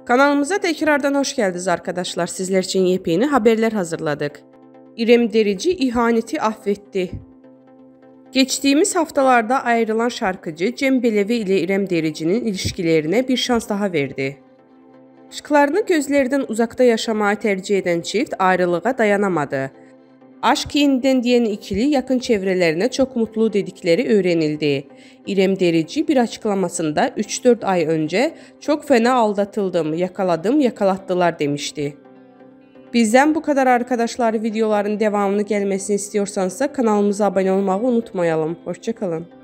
Kanalımıza tekrardan hoş geldiniz arkadaşlar. Sizler için yepyeni haberler hazırladık. İrem Derici ihaneti affetti. Geçtiğimiz haftalarda ayrılan şarkıcı Cem Belevi ile İrem Derici'nin ilişkilerine bir şans daha verdi. Aşklarını gözlerden uzakta yaşamayı tercih eden çift ayrılığa dayanamadı. Aşk yeniden diyen ikili yakın çevrelerine çok mutlu dedikleri öğrenildi. İrem Derici bir açıklamasında 3-4 ay önce "Çok fena aldatıldım, yakaladım, yakalattılar" demişti. Bizden bu kadar arkadaşlar. Videoların devamını gelmesini istiyorsanız kanalımıza abone olmayı unutmayalım. Hoşça kalın.